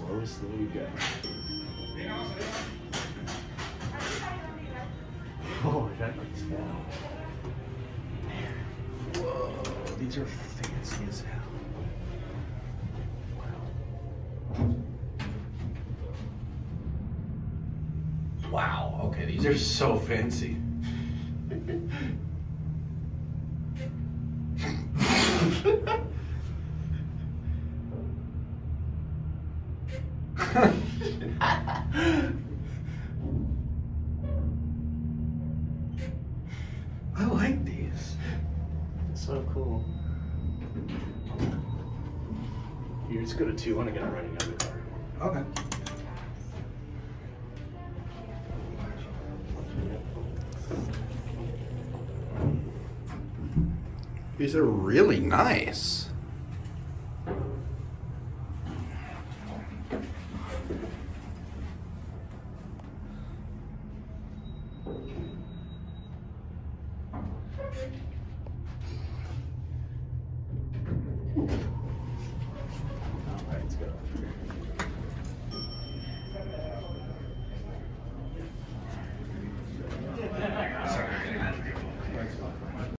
Slow go. Oh, that looks down. Whoa, these are fancy as hell. Wow, okay, these are so fancy. I like these. It's so cool. Here, let's go to 2. I want to get a running of the car. Okay. These are really nice.